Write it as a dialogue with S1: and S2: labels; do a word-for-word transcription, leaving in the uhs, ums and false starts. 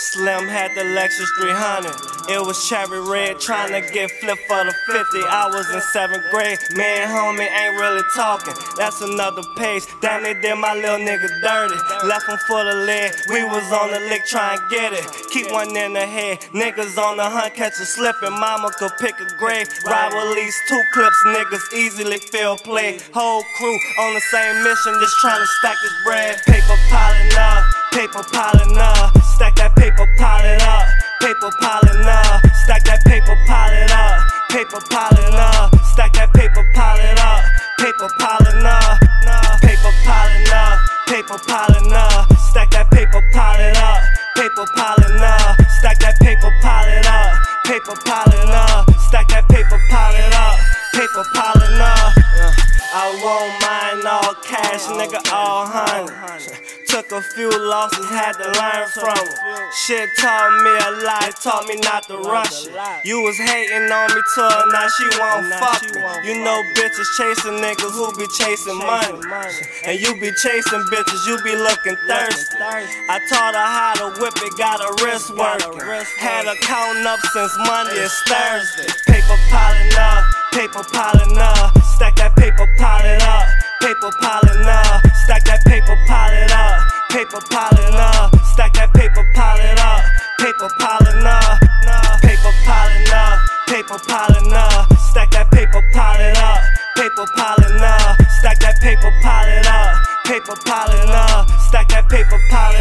S1: Slim had the Lexus three hundred. It was cherry red, trying to get flipped for the fifty. I was in seventh grade, me and homie ain't really talking. That's another page, damn they did my little nigga dirty. Left him for the lead, we was on the lick trying to get it. Keep one in the head, niggas on the hunt, catch a slipping. Mama could pick a grave, ride with at least two clips, niggas easily feel play. Whole crew on the same mission, just trying to stack this bread. Paper piling up, paper piling up, stack that paper, pile it up. Paper piling up, stack that paper, pile it up. Paper piling up, stack that paper, pile it up. Paper piling up, paper piling up, paper piling up, stack that paper, pile it up. Paper piling up, stack that paper, pile it up. Paper piling up, stack that paper, pile it up. Paper piling up. I won't mind all cash, nigga, all honey. Took a few losses, had to learn from it. Shit taught me a lot, taught me not to rush it. You was hating on me till now she won't fuck me. You know bitches chasing niggas who be chasing money. And you be chasing bitches, you be looking thirsty. I taught her how to whip it, got her wrist working. Had her counting up since Monday, it's Thursday. Paper piling up, paper piling up. Stack that paper, pile it up. Paper piling up, stack that paper, pile it up. Paper piling up, stack that paper, pile it up. Paper piling up, paper piling up, paper piling up. Stack that paper, pile it up. Paper piling up, stack that paper, pile it up. Paper piling up, stack that paper, pile it up.